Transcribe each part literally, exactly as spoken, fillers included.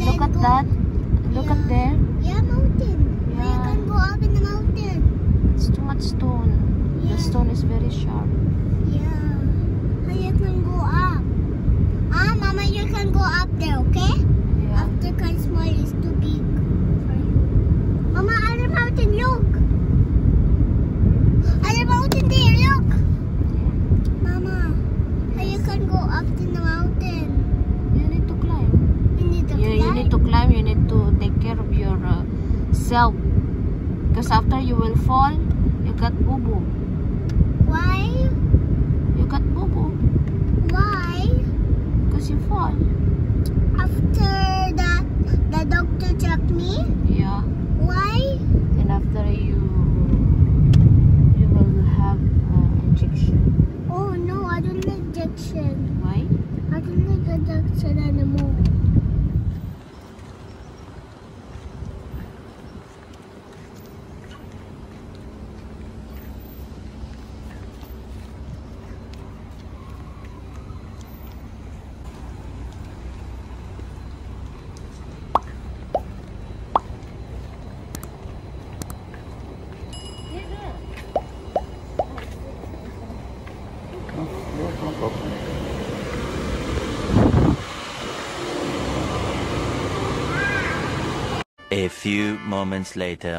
Look at go, that. Look yeah. at there. Yeah, mountain. Yeah. You can go up in the mountain. It's too much stone. Yeah. The stone is very sharp. Yeah. How you can go up? Ah, Mama, you can go up there, okay? Yeah. After kind small is too big for you. Mama, other mountain, look. Other mountain there, look. Mama, how you can go up to the mountain? You need to climb. You need to You, fly. you need to climb. You need to take care of your uh, self. Because after you will fall, you got boo-boo. Why? You got boo-boo. Why? Because you fall. After that, the doctor checked me. Yeah. Why? And after you, you will have uh, injection. Oh no, I don't like injection. Why? I don't like injection anymore. A few moments later.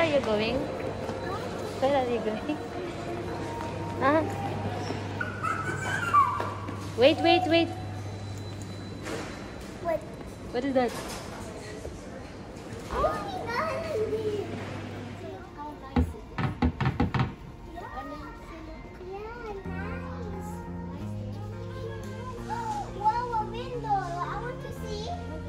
are you going? Where are you going? Huh? Wait, wait, wait. What? What is that? Oh my God! How nice it is. Yeah, nice. Wow, a window. I want to see.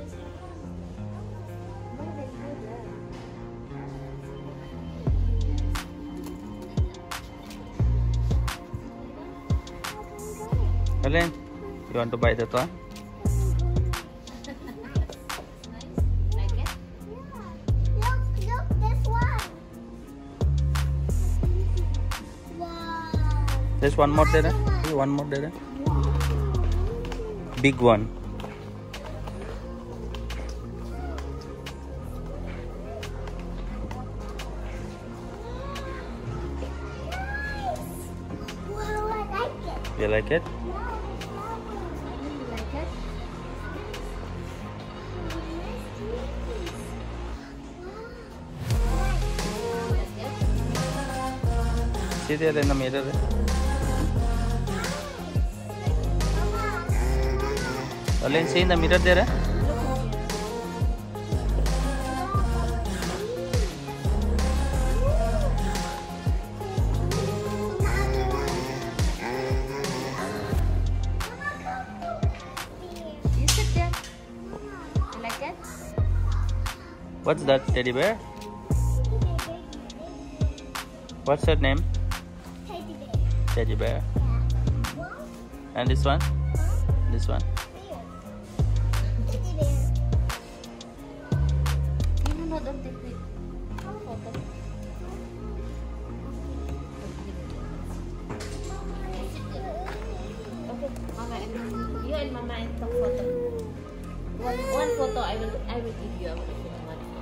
Helen, you want to buy that one? Like it? Look, look, this one. Wow. There's one more there. eh? One more there. eh? Big one. Wow, I like it. You like it? You like it? See there in the mirror. eh? Helen, see in the mirror there. eh? You sit there. You like it? What's that teddy bear? What's her name? Teddy bear. And this one? This one. No, no, no, don't take it. Photo. Okay, Mama, and you and Mama and talk photo. One, one photo I will, I will give you. I will give you one photo.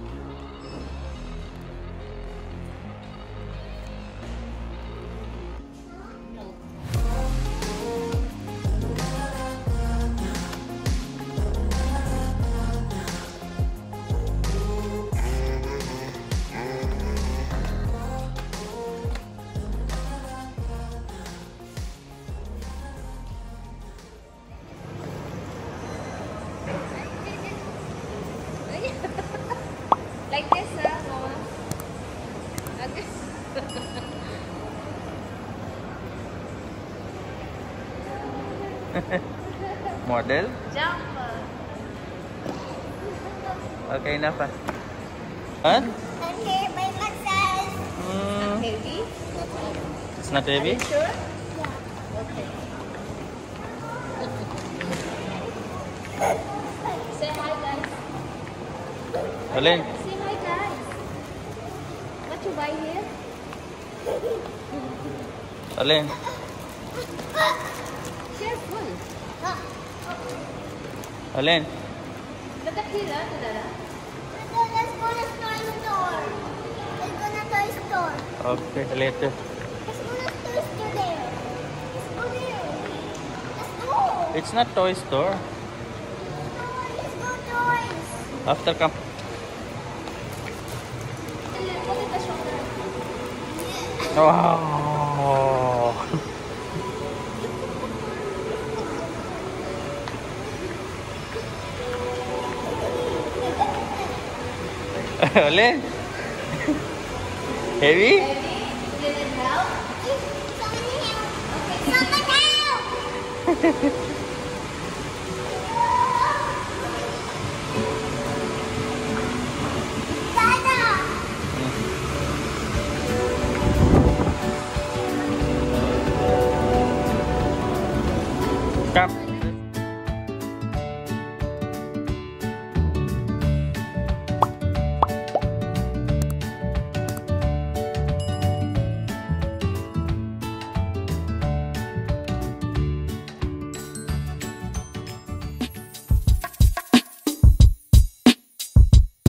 Like this, huh, Mama? Like this. Model? Jump. Okay, enough. ah. Huh? Okay, my massage. Mm, Heavy? it's not Are you heavy. sure? Okay. Say hi, guys. Helen, Say hi, guys. What you buy here? Helen. Careful. Helen. Look at here, ah, Dada. Let's go to toy store. Let's go to toy store. Okay, later. Let's go to toy store there. Let's go there. Let's go. It's not toy store. Let's go toys. After come. Look at the shoulder. Wow. Helen. Heavy? Ready? Did it help? Someone help! Dada! Come.